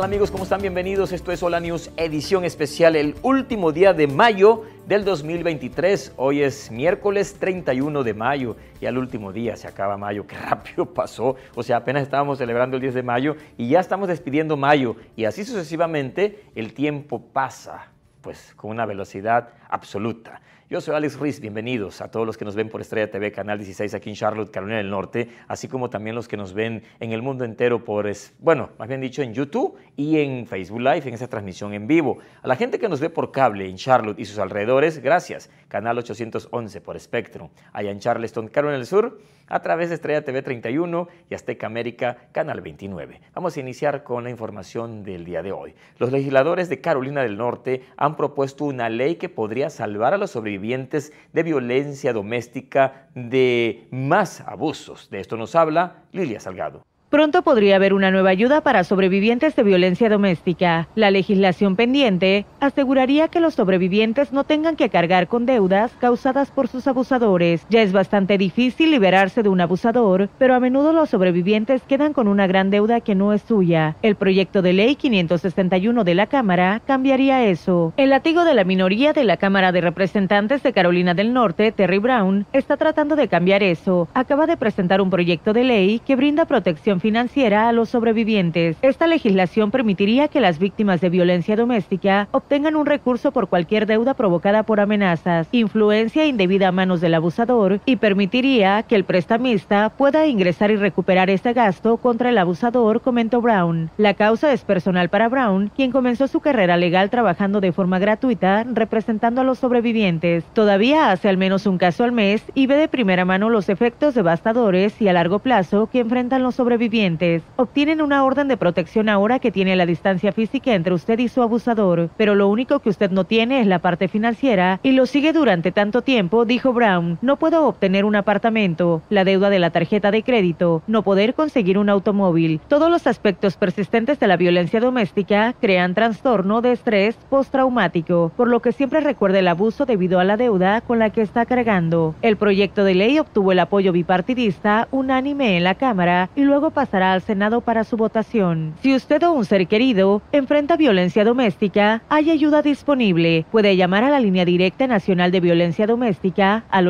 tal amigos? ¿Cómo están? Bienvenidos. Esto es Hola News, edición especial, el último día de mayo del 2023. Hoy es miércoles 31 de mayo y al último día se acaba mayo. Qué rápido pasó. O sea, apenas estábamos celebrando el 10 de mayo y ya estamos despidiendo mayo. Y así sucesivamente el tiempo pasa, pues con una velocidad absoluta. Yo soy Alex Ruiz, bienvenidos a todos los que nos ven por Estrella TV, Canal 16 aquí en Charlotte, Carolina del Norte, así como también los que nos ven en el mundo entero por, bueno, más bien dicho, en YouTube y en Facebook Live, en esa transmisión en vivo. A la gente que nos ve por cable en Charlotte y sus alrededores, gracias. Canal 811 por Spectrum, allá en Charleston, Carolina del Sur, a través de Estrella TV 31 y Azteca América, Canal 29. Vamos a iniciar con la información del día de hoy. Los legisladores de Carolina del Norte han propuesto una ley que podría salvar a los sobrevivientes de violencia doméstica de más abusos. De esto nos habla Lilia Salgado. Pronto podría haber una nueva ayuda para sobrevivientes de violencia doméstica. La legislación pendiente aseguraría que los sobrevivientes no tengan que cargar con deudas causadas por sus abusadores. Ya es bastante difícil liberarse de un abusador, pero a menudo los sobrevivientes quedan con una gran deuda que no es suya. El proyecto de ley 561 de la Cámara cambiaría eso. El latigo de la minoría de la Cámara de Representantes de Carolina del Norte, Terry Brown, está tratando de cambiar eso. Acaba de presentar un proyecto de ley que brinda protección financiera a los sobrevivientes. Esta legislación permitiría que las víctimas de violencia doméstica obtengan un recurso por cualquier deuda provocada por amenazas, influencia indebida a manos del abusador y permitiría que el prestamista pueda ingresar y recuperar este gasto contra el abusador, comentó Brown. La causa es personal para Brown, quien comenzó su carrera legal trabajando de forma gratuita representando a los sobrevivientes. Todavía hace al menos un caso al mes y ve de primera mano los efectos devastadores y a largo plazo que enfrentan los sobrevivientes. Obtienen una orden de protección ahora que tiene la distancia física entre usted y su abusador, pero lo único que usted no tiene es la parte financiera y lo sigue durante tanto tiempo, dijo Brown. No puedo obtener un apartamento, la deuda de la tarjeta de crédito, no poder conseguir un automóvil. Todos los aspectos persistentes de la violencia doméstica crean trastorno de estrés postraumático, por lo que siempre recuerda el abuso debido a la deuda con la que está cargando. El proyecto de ley obtuvo el apoyo bipartidista unánime en la Cámara y luego pasará al Senado para su votación. Si usted o un ser querido enfrenta violencia doméstica, hay ayuda disponible. Puede llamar a la línea directa nacional de violencia doméstica al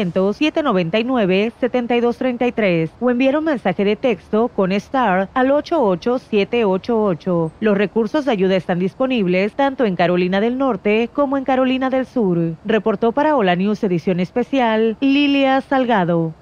800-799-7233 o enviar un mensaje de texto con STAR al 88788. Los recursos de ayuda están disponibles tanto en Carolina del Norte como en Carolina del Sur. Reportó para Hola News edición especial Lilia Salgado.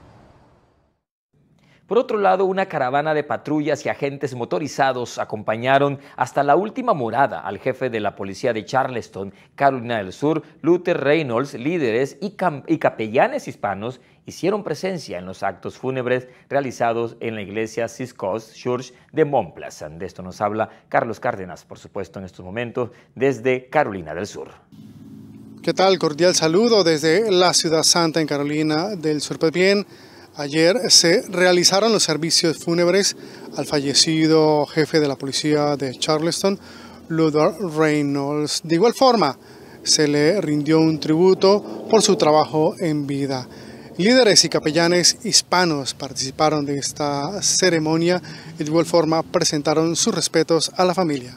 Por otro lado, una caravana de patrullas y agentes motorizados acompañaron hasta la última morada al jefe de la policía de Charleston, Carolina del Sur, Luther Reynolds. Líderes y capellanes hispanos hicieron presencia en los actos fúnebres realizados en la iglesia Seacoast Church de Mount Pleasant. De esto nos habla Carlos Cárdenas, por supuesto, en estos momentos, desde Carolina del Sur. ¿Qué tal? Cordial saludo desde la Ciudad Santa en Carolina del Sur. Pues bien, ayer se realizaron los servicios fúnebres al fallecido jefe de la policía de Charleston, Luther Reynolds. De igual forma, se le rindió un tributo por su trabajo en vida. Líderes y capellanes hispanos participaron de esta ceremonia y de igual forma presentaron sus respetos a la familia.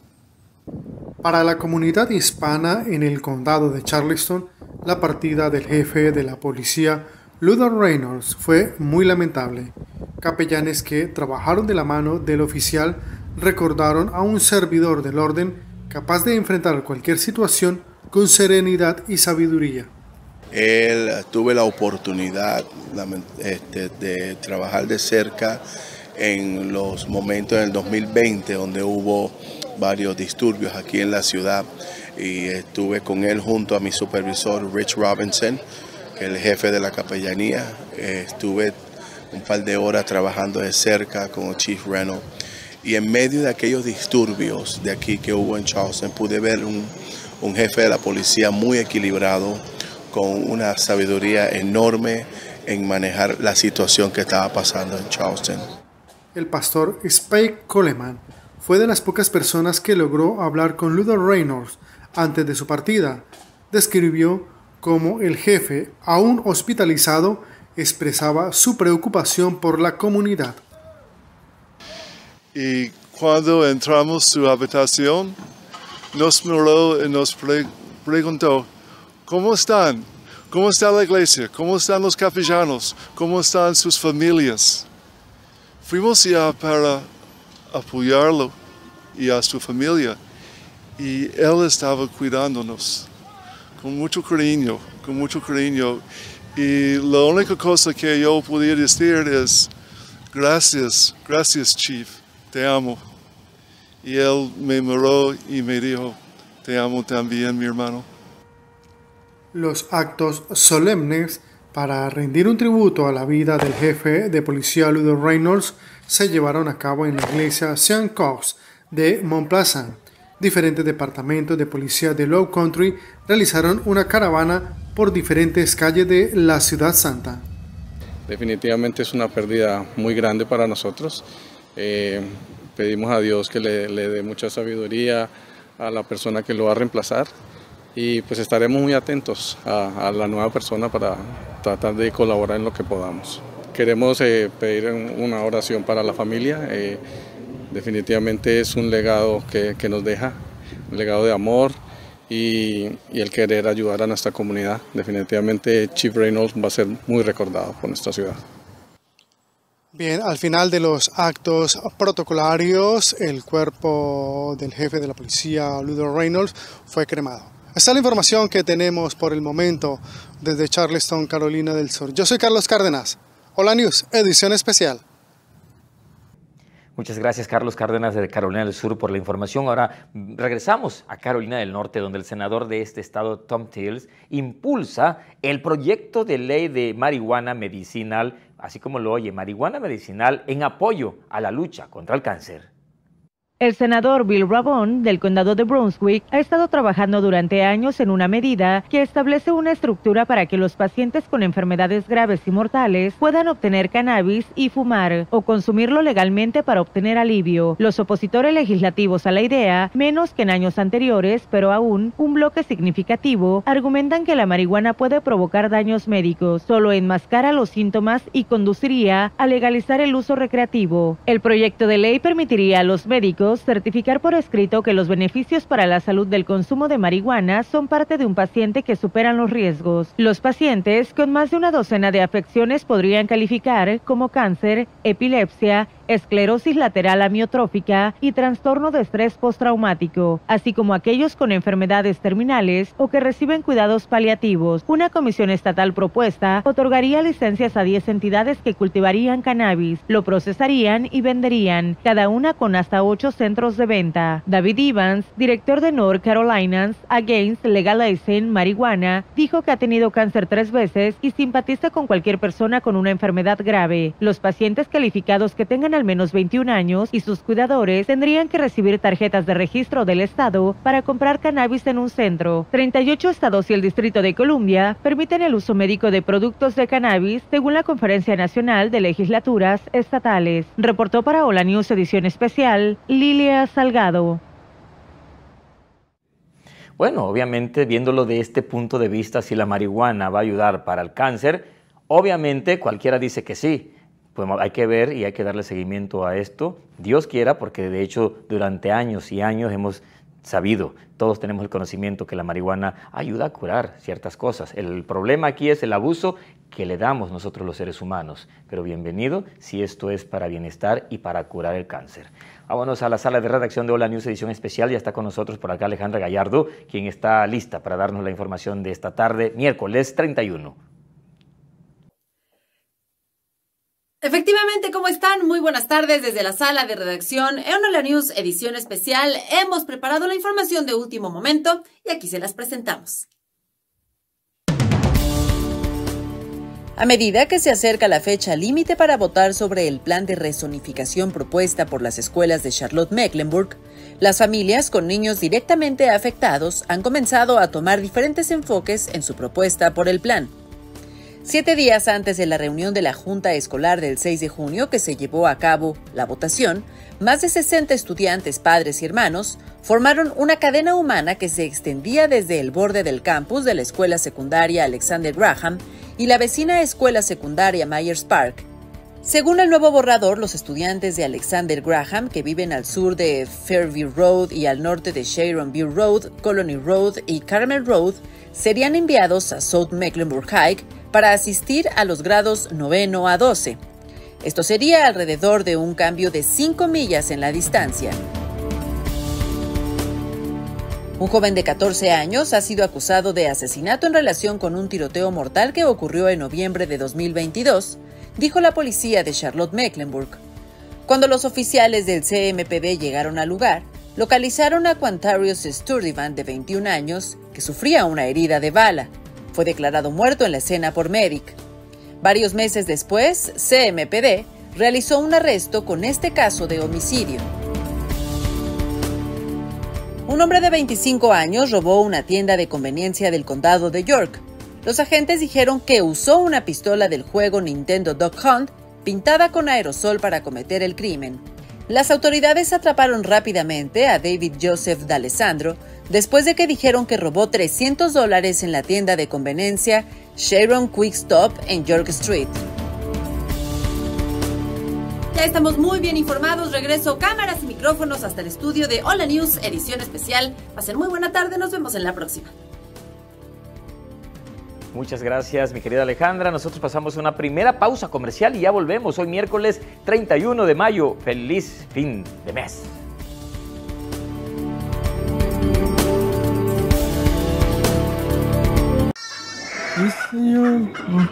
Para la comunidad hispana en el condado de Charleston, la partida del jefe de la policía, Luther Reynolds, fue muy lamentable. Capellanes que trabajaron de la mano del oficial recordaron a un servidor del orden capaz de enfrentar cualquier situación con serenidad y sabiduría. Tuve la oportunidad de trabajar de cerca en los momentos del 2020 donde hubo varios disturbios aquí en la ciudad y estuve con él junto a mi supervisor Rich Robinson, el jefe de la capellanía. Estuve un par de horas trabajando de cerca con el Chief Reynolds y en medio de aquellos disturbios de aquí que hubo en Charleston pude ver un jefe de la policía muy equilibrado, con una sabiduría enorme en manejar la situación que estaba pasando en Charleston. El pastor Spike Coleman fue de las pocas personas que logró hablar con Luther Reynolds antes de su partida. Describió cómo el jefe, aún hospitalizado, expresaba su preocupación por la comunidad. Y cuando entramos a su habitación, nos miró y nos preguntó, ¿cómo están? ¿Cómo está la iglesia? ¿Cómo están los capellanos? ¿Cómo están sus familias? Fuimos ya para apoyarlo y a su familia, y él estaba cuidándonos con mucho cariño, y la única cosa que yo podía decir es gracias Chief, te amo. Y él me miró y me dijo, te amo también, mi hermano. Los actos solemnes para rendir un tributo a la vida del jefe de policía Ludo Reynolds se llevaron a cabo en la iglesia St. Cox de Mont Pleasant. Diferentes departamentos de policía de Low Country realizaron una caravana por diferentes calles de la Ciudad Santa. Definitivamente es una pérdida muy grande para nosotros. Pedimos a Dios que le dé mucha sabiduría a la persona que lo va a reemplazar, y pues estaremos muy atentos a la nueva persona para tratar de colaborar en lo que podamos. Queremos pedir una oración para la familia. Definitivamente es un legado que nos deja, un legado de amor y el querer ayudar a nuestra comunidad. Definitivamente Chief Reynolds va a ser muy recordado por nuestra ciudad. Bien, al final de los actos protocolarios, el cuerpo del jefe de la policía, Ludo Reynolds, fue cremado. Esta es la información que tenemos por el momento desde Charleston, Carolina del Sur. Yo soy Carlos Cárdenas. Hola News, edición especial. Muchas gracias, Carlos Cárdenas de Carolina del Sur, por la información. Ahora regresamos a Carolina del Norte, donde el senador de este estado, Thom Tillis, impulsa el proyecto de ley de marihuana medicinal, así como lo oye, marihuana medicinal en apoyo a la lucha contra el cáncer. El senador Bill Rabon, del condado de Brunswick, ha estado trabajando durante años en una medida que establece una estructura para que los pacientes con enfermedades graves y mortales puedan obtener cannabis y fumar, o consumirlo legalmente para obtener alivio. Los opositores legislativos a la idea, menos que en años anteriores, pero aún un bloque significativo, argumentan que la marihuana puede provocar daños médicos, solo enmascara los síntomas y conduciría a legalizar el uso recreativo. El proyecto de ley permitiría a los médicos certificar por escrito que los beneficios para la salud del consumo de marihuana son parte de un paciente que superan los riesgos. Los pacientes con más de una docena de afecciones podrían calificar como cáncer, epilepsia, esclerosis lateral amiotrófica y trastorno de estrés postraumático, así como aquellos con enfermedades terminales o que reciben cuidados paliativos. Una comisión estatal propuesta otorgaría licencias a 10 entidades que cultivarían cannabis, lo procesarían y venderían, cada una con hasta 8 centros de venta. David Evans, director de North Carolina's Against Legalizing Marijuana, dijo que ha tenido cáncer 3 veces y simpatiza con cualquier persona con una enfermedad grave. Los pacientes calificados que tengan al menos 21 años y sus cuidadores tendrían que recibir tarjetas de registro del estado para comprar cannabis en un centro. 38 estados y el Distrito de Columbia permiten el uso médico de productos de cannabis, según la Conferencia Nacional de Legislaturas Estatales. Reportó para Hola News edición especial, Lilia Salgado. Bueno, obviamente, viéndolo de este punto de vista, si la marihuana va a ayudar para el cáncer, obviamente cualquiera dice que sí. Pues hay que ver y hay que darle seguimiento a esto. Dios quiera, porque de hecho durante años y años hemos sabido, todos tenemos el conocimiento que la marihuana ayuda a curar ciertas cosas. El problema aquí es el abuso que le damos nosotros los seres humanos. Pero bienvenido si esto es para bienestar y para curar el cáncer. Vámonos a la sala de redacción de Hola News edición especial. Ya está con nosotros por acá Alejandra Gallardo, quien está lista para darnos la información de esta tarde, miércoles 31. Efectivamente, ¿cómo están? Muy buenas tardes desde la sala de redacción. En Hola News edición especial hemos preparado la información de último momento y aquí se las presentamos. A medida que se acerca la fecha límite para votar sobre el plan de rezonificación propuesta por las escuelas de Charlotte-Mecklenburg, las familias con niños directamente afectados han comenzado a tomar diferentes enfoques en su propuesta por el plan. 7 días antes de la reunión de la Junta Escolar del 6 de junio que se llevó a cabo la votación, más de 60 estudiantes, padres y hermanos formaron una cadena humana que se extendía desde el borde del campus de la escuela secundaria Alexander Graham y la vecina escuela secundaria Myers Park. Según el nuevo borrador, los estudiantes de Alexander Graham, que viven al sur de Fairview Road y al norte de Sharon View Road, Colony Road y Carmel Road, serían enviados a South Mecklenburg High para asistir a los grados 9 a 12. Esto sería alrededor de un cambio de 5 millas en la distancia. Un joven de 14 años ha sido acusado de asesinato en relación con un tiroteo mortal que ocurrió en noviembre de 2022, dijo la policía de Charlotte Mecklenburg. Cuando los oficiales del CMPD llegaron al lugar, localizaron a Quantarius Sturtevant, de 21 años, que sufría una herida de bala. Fue declarado muerto en la escena por Medic. Varios meses después, CMPD realizó un arresto con este caso de homicidio. Un hombre de 25 años robó una tienda de conveniencia del condado de York. Los agentes dijeron que usó una pistola del juego Nintendo Duck Hunt pintada con aerosol para cometer el crimen. Las autoridades atraparon rápidamente a David Joseph D'Alessandro después de que dijeron que robó $300 en la tienda de conveniencia Sharon Quick Stop en York Street. Ya estamos muy bien informados. Regreso cámaras y micrófonos hasta el estudio de Hola News, edición especial. Va a ser muy buena tarde. Nos vemos en la próxima. Muchas gracias, mi querida Alejandra. Nosotros pasamos una primera pausa comercial y ya volvemos. Hoy miércoles 31 de mayo. Feliz fin de mes. Sí, señor.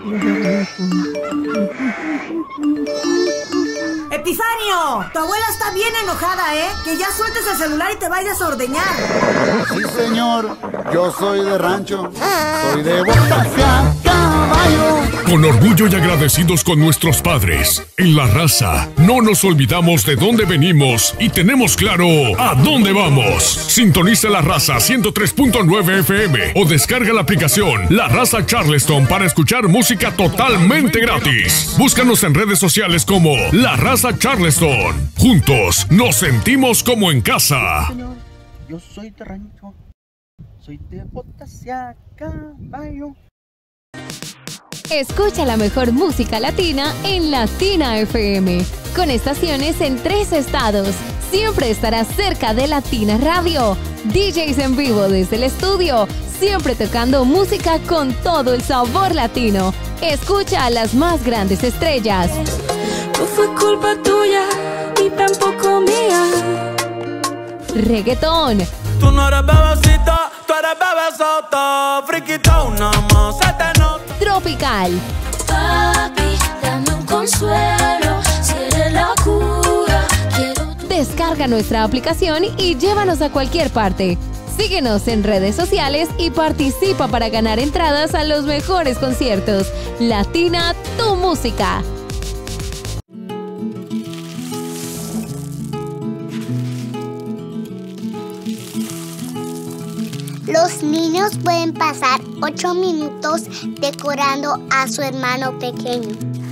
¡Epifanio! Tu abuela está bien enojada, ¿eh? Que ya sueltes el celular y te vayas a ordeñar. Sí, señor. Yo soy de rancho. Soy de botas a caballo. Con orgullo y agradecidos con nuestros padres. En La Raza, no nos olvidamos de dónde venimos y tenemos claro a dónde vamos. Sintoniza La Raza 103.9 FM o descarga la aplicación La Raza Charleston para escuchar música totalmente gratis. Búscanos en redes sociales como La Raza Charleston. Juntos nos sentimos como en casa. Señor, yo soy de rancho. Soy de botas a caballo. Escucha la mejor música latina en Latina FM, con estaciones en 3 estados. Siempre estarás cerca de Latina Radio. DJs en vivo desde el estudio, siempre tocando música con todo el sabor latino. Escucha a las más grandes estrellas. No fue culpa tuya, ni tampoco mía. Reggaetón. Tú no eres bebecita, tú eres bebesota. Friquita, una más se te nota. Tropical. Papi, dame un consuelo, si eres la cura, quiero tu... Descarga nuestra aplicación y llévanos a cualquier parte. Síguenos en redes sociales y participa para ganar entradas a los mejores conciertos. Latina, tu música. Los niños pueden pasar 8 minutos decorando a su hermano pequeño.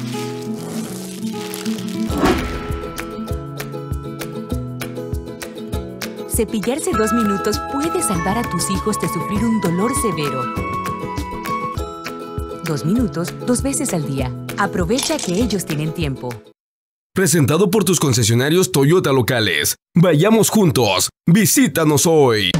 Cepillarse 2 minutos puede salvar a tus hijos de sufrir un dolor severo. 2 minutos, 2 veces al día. Aprovecha que ellos tienen tiempo. Presentado por tus concesionarios Toyota locales. Vayamos juntos. Visítanos hoy.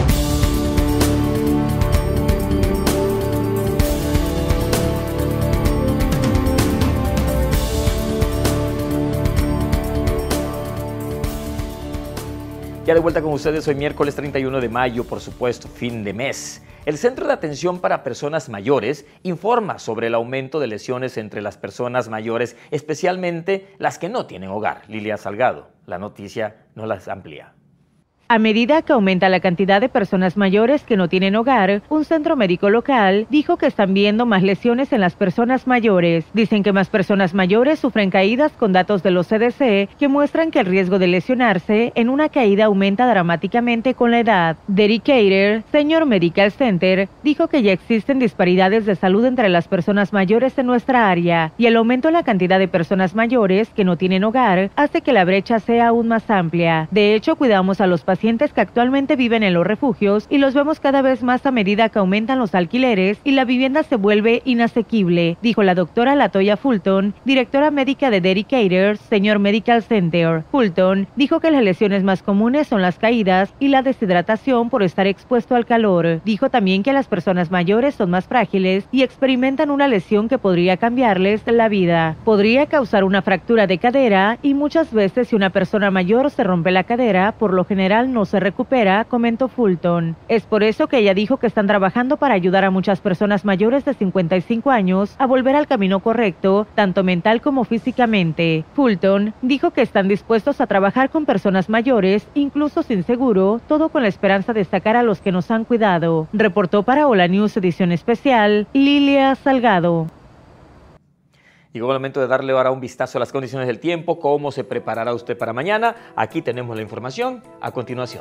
Ya de vuelta con ustedes hoy miércoles 31 de mayo, por supuesto, fin de mes. El Centro de Atención para Personas Mayores informa sobre el aumento de lesiones entre las personas mayores, especialmente las que no tienen hogar. Lilia Salgado, la noticia nos las amplía. A medida que aumenta la cantidad de personas mayores que no tienen hogar, un centro médico local dijo que están viendo más lesiones en las personas mayores. Dicen que más personas mayores sufren caídas con datos de los CDC que muestran que el riesgo de lesionarse en una caída aumenta dramáticamente con la edad. Derek Cater, Senior Medical Center, dijo que ya existen disparidades de salud entre las personas mayores en nuestra área y el aumento en la cantidad de personas mayores que no tienen hogar hace que la brecha sea aún más amplia. De hecho, cuidamos a los pacientes pacientes que actualmente viven en los refugios y los vemos cada vez más a medida que aumentan los alquileres y la vivienda se vuelve inasequible, dijo la doctora Latoya Fulton, directora médica de Dedicators Senior Medical Center. Fulton dijo que las lesiones más comunes son las caídas y la deshidratación por estar expuesto al calor. Dijo también que las personas mayores son más frágiles y experimentan una lesión que podría cambiarles la vida. Podría causar una fractura de cadera y muchas veces si una persona mayor se rompe la cadera, por lo general no se recupera, comentó Fulton. Es por eso que ella dijo que están trabajando para ayudar a muchas personas mayores de 55 años a volver al camino correcto, tanto mental como físicamente. Fulton dijo que están dispuestos a trabajar con personas mayores, incluso sin seguro, todo con la esperanza de sacar a los que nos han cuidado. Reportó para Hola News edición especial, Lilia Salgado. Llegó el momento de darle ahora un vistazo a las condiciones del tiempo, cómo se preparará usted para mañana. Aquí tenemos la información a continuación.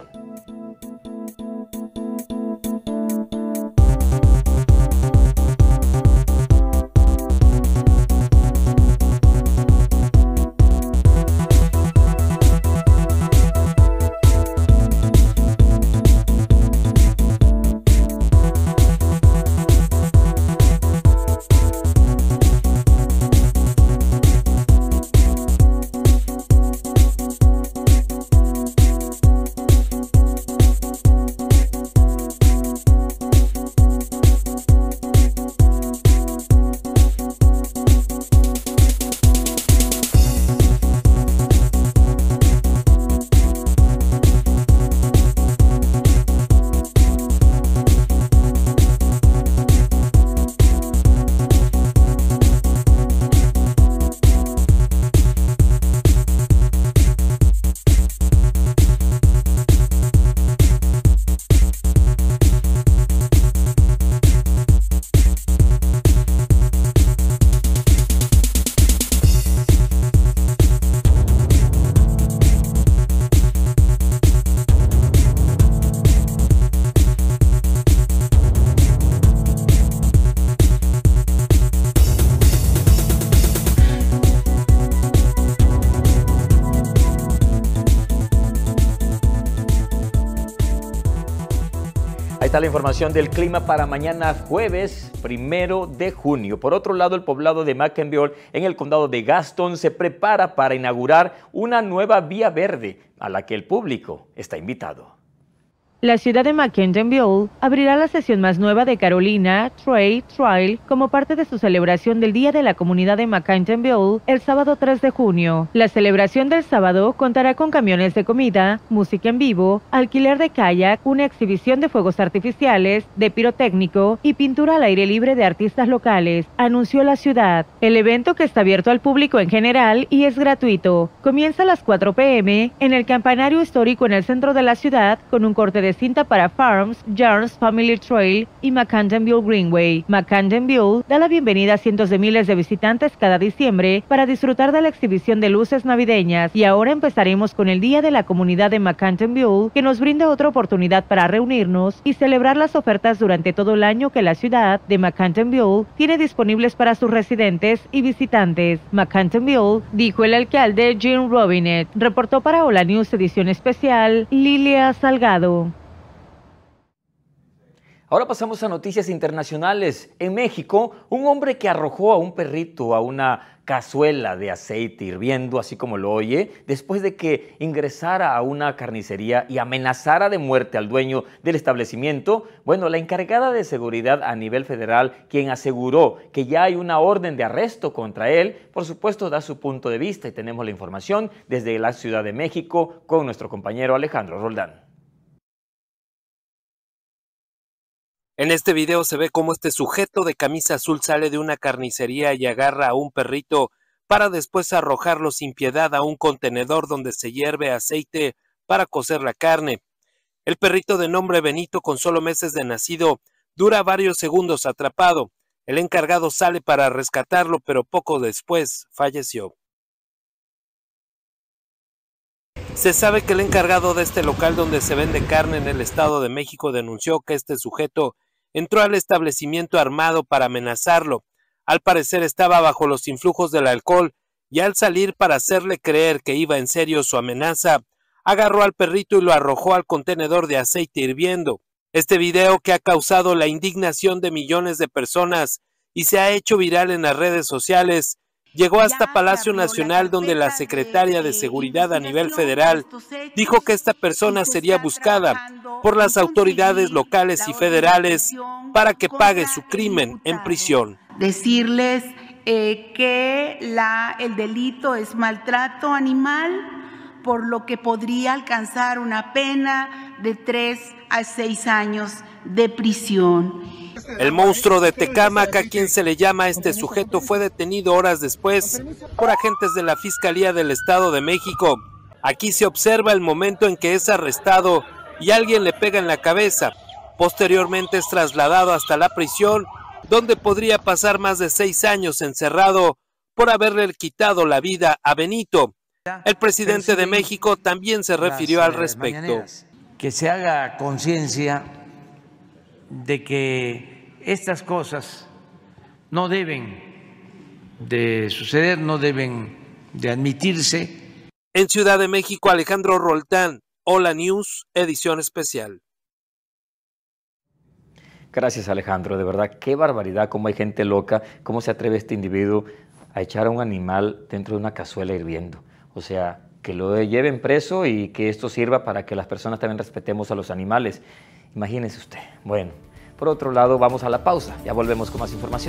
Ahí está la información del clima para mañana jueves 1 de junio. Por otro lado, el poblado de McKenville en el condado de Gaston se prepara para inaugurar una nueva vía verde a la que el público está invitado. La ciudad de McKenville abrirá la sesión más nueva de Carolina Trade Trail como parte de su celebración del Día de la Comunidad de McKenville el sábado 3 de junio. La celebración del sábado contará con camiones de comida, música en vivo, alquiler de kayak, una exhibición de fuegos artificiales, de pirotécnico y pintura al aire libre de artistas locales, anunció la ciudad. El evento, que está abierto al público en general y es gratuito, comienza a las 4 p.m. en el campanario histórico en el centro de la ciudad con un corte de cinta para Farms, Jarns Family Trail y McKenville Greenway. McKenville da la bienvenida a cientos de miles de visitantes cada diciembre para disfrutar de la exhibición de luces navideñas, y ahora empezaremos con el Día de la Comunidad de McKenville, que nos brinda otra oportunidad para reunirnos y celebrar las ofertas durante todo el año que la ciudad de McKenville tiene disponibles para sus residentes y visitantes. McKenville, dijo el alcalde Jim Robinet. Reportó para Hola News edición especial, Lilia Salgado. Ahora pasamos a noticias internacionales. En México, un hombre que arrojó a un perrito a una cazuela de aceite hirviendo, así como lo oye, después de que ingresara a una carnicería y amenazara de muerte al dueño del establecimiento. Bueno, la encargada de seguridad a nivel federal, quien aseguró que ya hay una orden de arresto contra él, por supuesto da su punto de vista, y tenemos la información desde la Ciudad de México con nuestro compañero Alejandro Roldán. En este video se ve cómo este sujeto de camisa azul sale de una carnicería y agarra a un perrito para después arrojarlo sin piedad a un contenedor donde se hierve aceite para cocer la carne. El perrito, de nombre Benito, con solo meses de nacido, dura varios segundos atrapado. El encargado sale para rescatarlo, pero poco después falleció. Se sabe que el encargado de este local donde se vende carne en el Estado de México denunció que este sujeto entró al establecimiento armado para amenazarlo. Al parecer estaba bajo los influjos del alcohol y al salir, para hacerle creer que iba en serio su amenaza, agarró al perrito y lo arrojó al contenedor de aceite hirviendo. Este video, que ha causado la indignación de millones de personas y se ha hecho viral en las redes sociales, llegó hasta Palacio Nacional, donde la secretaria de Seguridad a nivel federal dijo que esta persona sería buscada por las autoridades locales y federales para que pague su crimen en prisión. Decirles que el delito es maltrato animal, por lo que podría alcanzar una pena de 3 a 6 años de prisión. El monstruo de Tecámac, a quien se le llama a este sujeto, fue detenido horas después por agentes de la Fiscalía del Estado de México. Aquí se observa el momento en que es arrestado y alguien le pega en la cabeza. Posteriormente es trasladado hasta la prisión, donde podría pasar más de 6 años encerrado por haberle quitado la vida a Benito. El presidente de México también se refirió al respecto. Que se haga conciencia de que estas cosas no deben de suceder, no deben de admitirse. En Ciudad de México, Alejandro Roltán, Hola News, edición especial. Gracias, Alejandro. De verdad, qué barbaridad, cómo hay gente loca, cómo se atreve este individuo a echar a un animal dentro de una cazuela hirviendo. O sea, que lo lleven preso y que esto sirva para que las personas también respetemos a los animales. Imagínese usted. Bueno, por otro lado, vamos a la pausa. Ya volvemos con más información.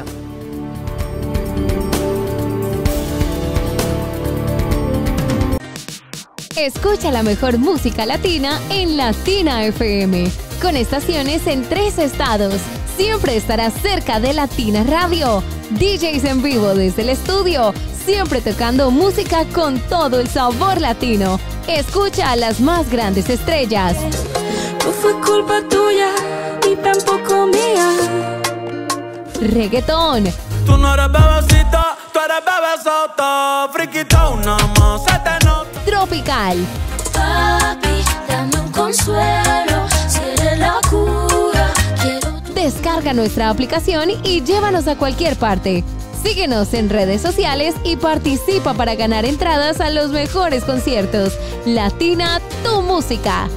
Escucha la mejor música latina en Latina FM. Con estaciones en 3 estados. Siempre estarás cerca de Latina Radio. DJs en vivo desde el estudio. Siempre tocando música con todo el sabor latino. Escucha a las más grandes estrellas. No fue culpa tuya, ni tampoco mía. Reggaetón. Tú no eres bebecita, tú eres bebesota. Friquita, una más, se te nota. Tropical. Papi, dame un consuelo, si eres la cura. Descarga nuestra aplicación y llévanos a cualquier parte. Síguenos en redes sociales y participa para ganar entradas a los mejores conciertos. Latina, tu música.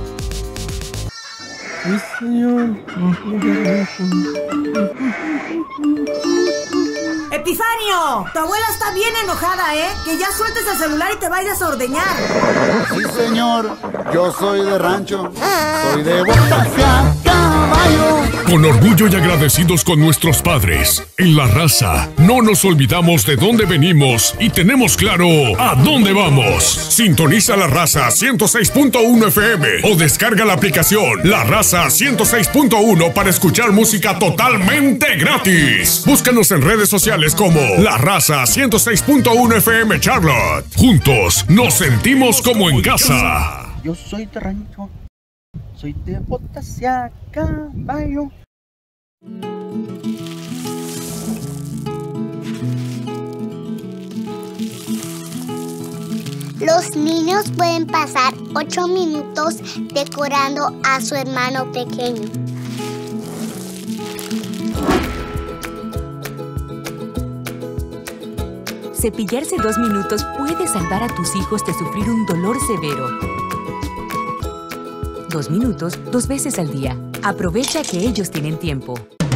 Epifanio, tu abuela está bien enojada, ¿eh? Que ya sueltes el celular y te vayas a ordeñar. Sí, señor, yo soy de rancho, soy de botas a caballo. Con orgullo y agradecidos con nuestros padres, en La Raza, no nos olvidamos de dónde venimos y tenemos claro a dónde vamos. Sintoniza La Raza 106.1 FM o descarga la aplicación La Raza 106.1 para escuchar música totalmente gratis. Búscanos en redes sociales como La Raza 106.1 FM Charlotte. Juntos nos sentimos como en casa. Yo soy de rancho, soy de botas a caballo. Los niños pueden pasar 8 minutos decorando a su hermano pequeño. Cepillarse 2 minutos puede salvar a tus hijos de sufrir un dolor severo. 2 minutos, 2 veces al día. Aprovecha que ellos tienen tiempo.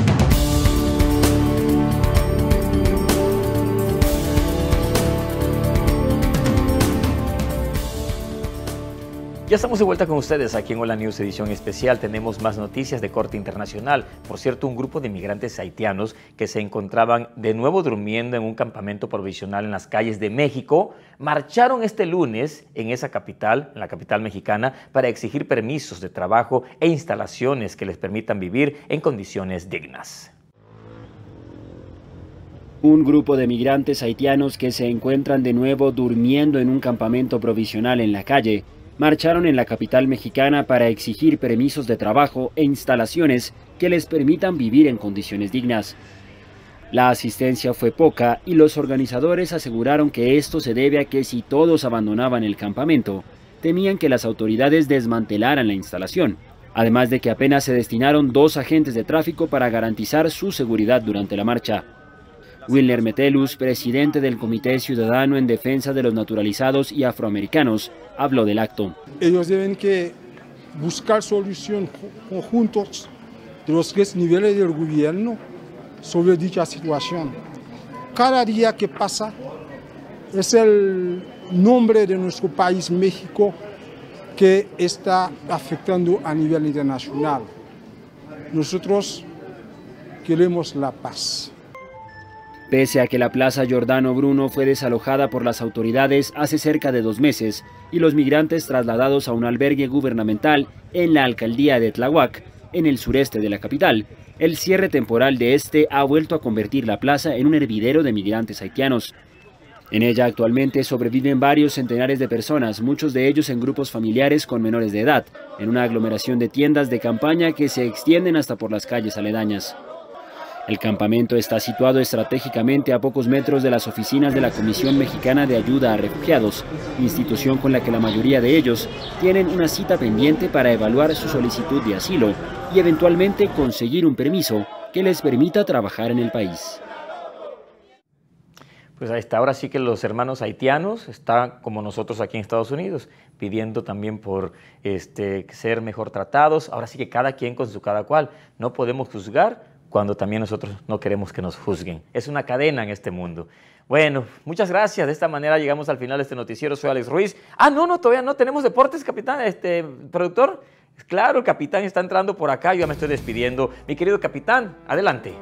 Ya estamos de vuelta con ustedes aquí en Hola News edición especial. Tenemos más noticias de corte internacional. Por cierto, un grupo de migrantes haitianos que se encontraban de nuevo durmiendo en un campamento provisional en las calles de México, marcharon este lunes en esa capital, en la capital mexicana, para exigir permisos de trabajo e instalaciones que les permitan vivir en condiciones dignas. Un grupo de migrantes haitianos que se encuentran de nuevo durmiendo en un campamento provisional en la calle, marcharon en la capital mexicana para exigir permisos de trabajo e instalaciones que les permitan vivir en condiciones dignas. La asistencia fue poca y los organizadores aseguraron que esto se debe a que si todos abandonaban el campamento, temían que las autoridades desmantelaran la instalación, además de que apenas se destinaron 2 agentes de tráfico para garantizar su seguridad durante la marcha. Wilner Metellus, presidente del Comité Ciudadano en Defensa de los Naturalizados y Afroamericanos, habló del acto. Ellos deben que buscar soluciones conjuntos de los tres niveles del gobierno sobre dicha situación. Cada día que pasa es el nombre de nuestro país, México, que está afectando a nivel internacional. Nosotros queremos la paz. Pese a que la Plaza Giordano Bruno fue desalojada por las autoridades hace cerca de 2 meses y los migrantes trasladados a un albergue gubernamental en la alcaldía de Tláhuac, en el sureste de la capital, el cierre temporal de este ha vuelto a convertir la plaza en un hervidero de migrantes haitianos. En ella actualmente sobreviven varios centenares de personas, muchos de ellos en grupos familiares con menores de edad, en una aglomeración de tiendas de campaña que se extienden hasta por las calles aledañas. El campamento está situado estratégicamente a pocos metros de las oficinas de la Comisión Mexicana de Ayuda a Refugiados, institución con la que la mayoría de ellos tienen una cita pendiente para evaluar su solicitud de asilo y eventualmente conseguir un permiso que les permita trabajar en el país. Pues ahí está, ahora sí que los hermanos haitianos están como nosotros aquí en Estados Unidos, pidiendo también por ser mejor tratados. Ahora sí que cada quien con su cada cual. No podemos juzgar cuando también nosotros no queremos que nos juzguen. Es una cadena en este mundo. Bueno, muchas gracias. De esta manera llegamos al final de este noticiero. Soy Alex Ruiz. No, todavía no tenemos deportes, capitán, productor. Claro, el capitán está entrando por acá. Yo ya me estoy despidiendo. Mi querido capitán, adelante.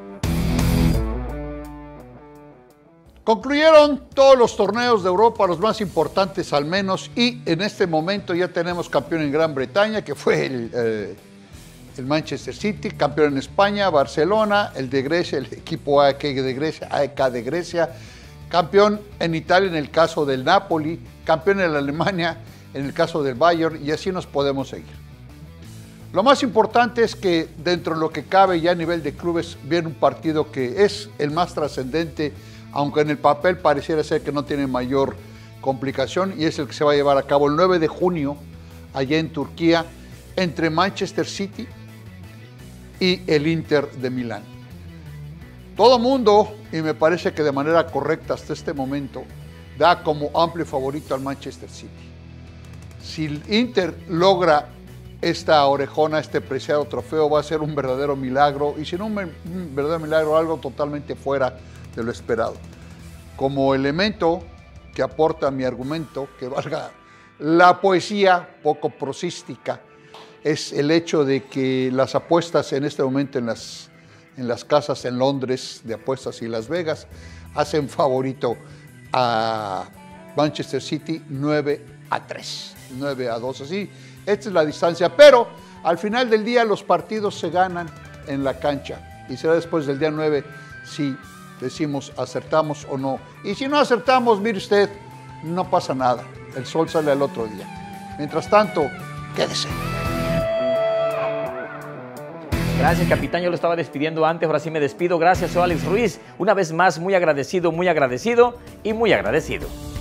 Concluyeron todos los torneos de Europa, los más importantes al menos, y en este momento ya tenemos campeón en Gran Bretaña, que fue el Manchester City, campeón en España, Barcelona, el de Grecia, el equipo AEK de Grecia, campeón en Italia en el caso del Napoli, campeón en Alemania en el caso del Bayern, y así nos podemos seguir. Lo más importante es que dentro de lo que cabe ya a nivel de clubes viene un partido que es el más trascendente, aunque en el papel pareciera ser que no tiene mayor complicación, y es el que se va a llevar a cabo el 9 de junio allá en Turquía entre Manchester City y el Inter de Milán. Todo mundo, y me parece que de manera correcta hasta este momento, da como amplio favorito al Manchester City. Si el Inter logra esta orejona, este preciado trofeo, va a ser un verdadero milagro, y si no un verdadero milagro, algo totalmente fuera de lo esperado. Como elemento que aporta mi argumento, que valga la poesía poco prosística, es el hecho de que las apuestas en este momento en las casas en Londres de apuestas y Las Vegas hacen favorito a Manchester City 9-3, 9-2, así. Esta es la distancia, pero al final del día los partidos se ganan en la cancha y será después del día 9 si decimos acertamos o no. Y si no acertamos, mire usted, no pasa nada, el sol sale al otro día. Mientras tanto, quédese. Gracias, capitán. Yo lo estaba despidiendo antes, ahora sí me despido. Gracias, soy Alex Ruiz. Una vez más, muy agradecido y muy agradecido.